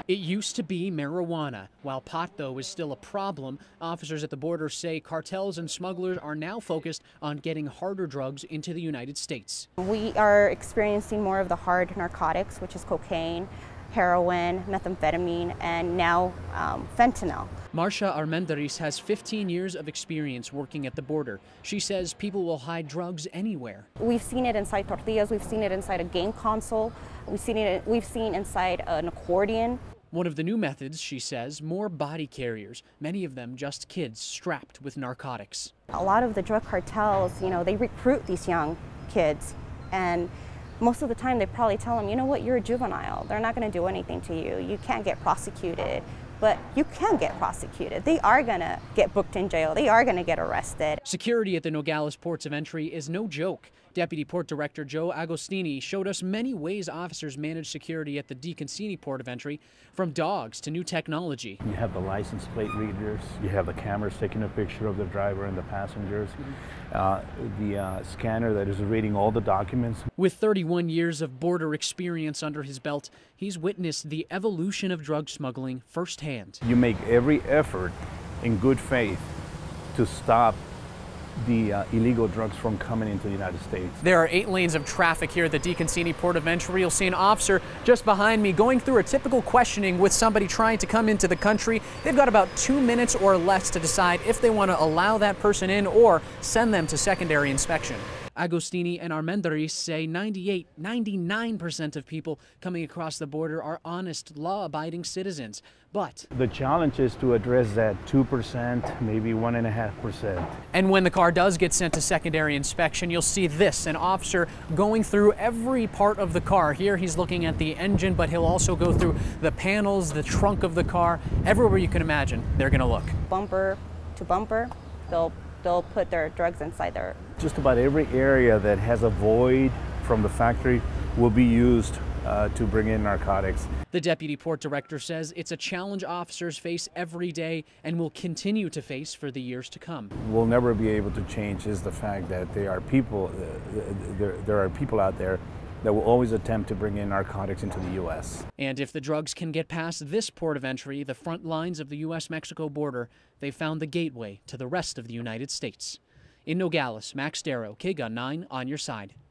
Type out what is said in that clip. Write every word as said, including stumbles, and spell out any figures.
It used to be marijuana. While pot, though, is still a problem, officers at the border say cartels and smugglers are now focused on getting harder drugs into the United States. We are experiencing more of the hard narcotics, which is cocaine, heroin, methamphetamine, and now um, fentanyl. Marcia Armendariz has fifteen years of experience working at the border. She says people will hide drugs anywhere. We've seen it inside tortillas, we've seen it inside a game console, we've seen it, we've seen inside an accordion. One of the new methods, she says, more body carriers, many of them just kids strapped with narcotics. A lot of the drug cartels, you know, they recruit these young kids, and most of the time they probably tell them, you know what, you're a juvenile. They're not going to do anything to you. You can't get prosecuted. But you can get prosecuted. They are going to get booked in jail. They are going to get arrested. Security at the Nogales ports of entry is no joke. Deputy Port Director Joe Agostini showed us many ways officers manage security at the DeConcini port of entry, from dogs to new technology. You have the license plate readers, you have the cameras taking a picture of the driver and the passengers, uh, the uh, scanner that is reading all the documents. With thirty-one years of border experience under his belt, he's witnessed the evolution of drug smuggling firsthand. You make every effort in good faith to stop the uh, illegal drugs from coming into the United States. There are eight lanes of traffic here at the DeConcini port of entry. You'll see an officer just behind me going through a typical questioning with somebody trying to come into the country. They've got about two minutes or less to decide if they want to allow that person in or send them to secondary inspection. Agostini and Armendariz say ninety-eight, ninety-nine percent of people coming across the border are honest, law-abiding citizens. But the challenge is to address that two percent, maybe one point five percent. And when the car does get sent to secondary inspection, you'll see this, an officer going through every part of the car. Here he's looking at the engine, but he'll also go through the panels, the trunk of the car, everywhere you can imagine, they're gonna look. Bumper to bumper, they'll, they'll put their drugs inside there. Just about every area that has a void from the factory will be used uh, to bring in narcotics. The deputy port director says it's a challenge officers face every day and will continue to face for the years to come. We'll never be able to change is the fact that there are people, uh, there, there are people out there that will always attempt to bring in narcotics into the U S. And if the drugs can get past this port of entry, the front lines of the U S Mexico border, they found the gateway to the rest of the United States. In Nogales, Max Darrow, K G U N nine, on your side.